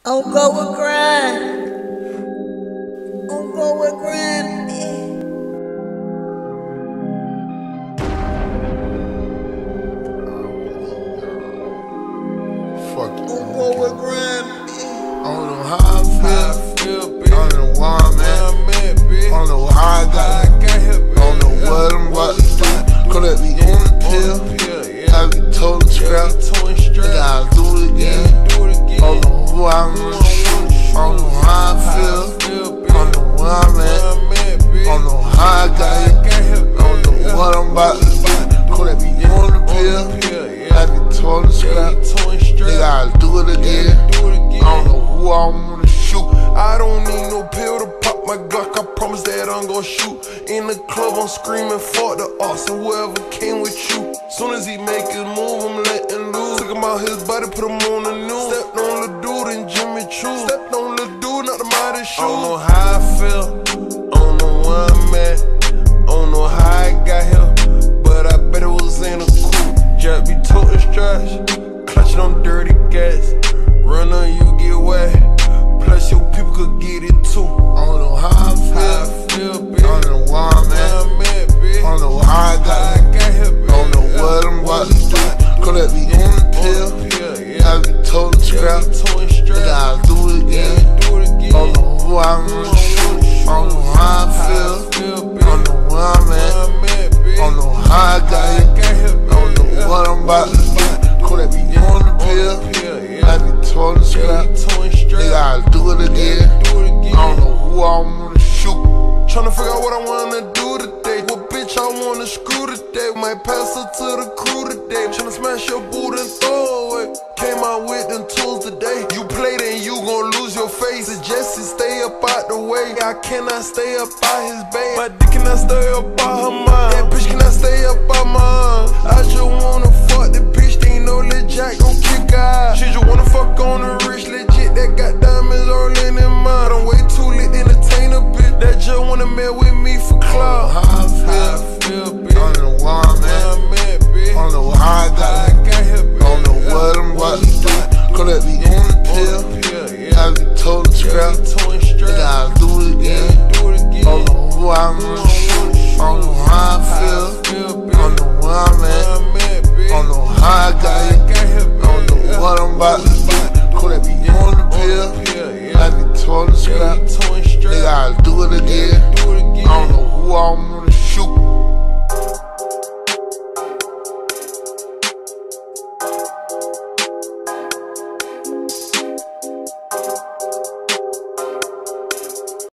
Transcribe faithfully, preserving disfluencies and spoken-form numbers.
I'll go with grind. I'll go with grind. Fuck it. I'll go with grind. I don't know how I feel. I don't know why I'm at. I don't know how I got here. I don't know what I'm about to do. Could that be on the pill? I be told to scrap. Nigga, I'll do it again. I don't know who I'm gonna shoot. I don't know how I feel. I don't know where I'm at. I don't know how I got here. I don't know what I'm about to do. Could that be on the pill? I be told to scrap. Nigga, I'll do it again. I don't know who I wanna shoot. I don't need no pill to pop my Glock. I promise that I'm gon' shoot. In the club, I'm screaming, fuck the odds and whoever came with you. Soon as he make his move, I'm letting loose. Took him out his body, put him on the news. Stepped on the dude and Jimmy Choo. Stepped on the dude, not the mighty shoe. I don't know how I feel. I don't know where I'm at. I don't know how I got here, but I bet it was in a coupe. Jack be toting straps, clutching on dirty gas. Run on you, get wet. Plus your people could get it too. I don't know how I feel. How I feel, bitch. I don't know where I'm at. I don't know how I got here. I don't know what I'm about to do. Could that be on the pill? I be told to scrap. Nigga, I'll do it again. I don't know who I'm gonna shoot. I don't know how I feel. I don't know where I'm at. I don't know how I got here. I don't know what I'm about to do. Could that be on the pill? I be told to scrap. Nigga, I'll do it again. I don't know who I wanna shoot. Tryna figure out what I wanna do today. What bitch I wanna screw today. Might pass her to the crew today. Tryna smash your boot and throw away. Came out with them tools today. You play then you gon' lose your face. Suggested stay up out the way. I cannot stay up out his bay. My dick cannot stay up out